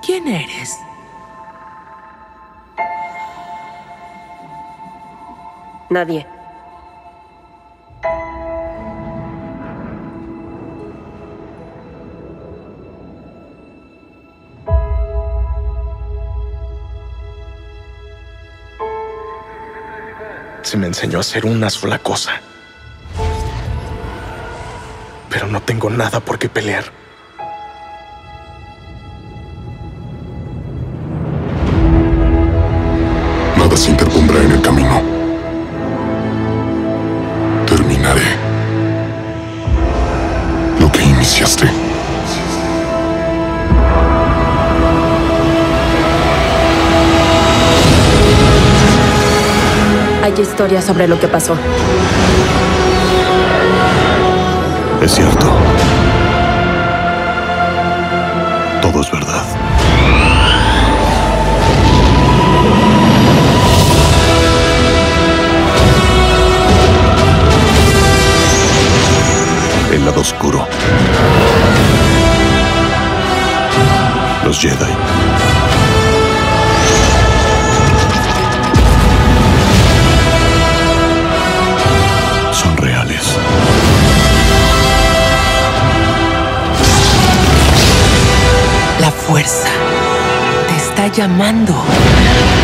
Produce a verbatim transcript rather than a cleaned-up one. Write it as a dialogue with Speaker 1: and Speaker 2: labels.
Speaker 1: ¿Quién eres?
Speaker 2: Nadie.
Speaker 3: Se me enseñó a hacer una sola cosa. Pero no tengo nada por qué pelear.
Speaker 4: Nada se interpondrá en el camino. Terminaré lo que iniciaste.
Speaker 2: Hay historias sobre lo que pasó.
Speaker 4: Es cierto. Todo es verdad. El lado oscuro. Los Jedi. Son reales.
Speaker 1: La fuerza te está llamando.